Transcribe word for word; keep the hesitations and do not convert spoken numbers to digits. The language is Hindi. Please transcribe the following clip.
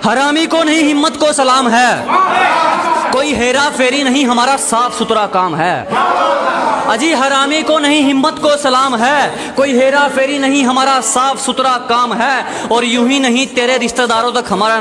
हरामी को नहीं हिम्मत को सलाम है, कोई हेरा फेरी नहीं हमारा साफ सुथरा काम है। अजी हरामी को नहीं हिम्मत को सलाम है, कोई हेरा फेरी नहीं हमारा साफ सुथरा काम है। और यूं ही नहीं तेरे रिश्तेदारों तक हमारा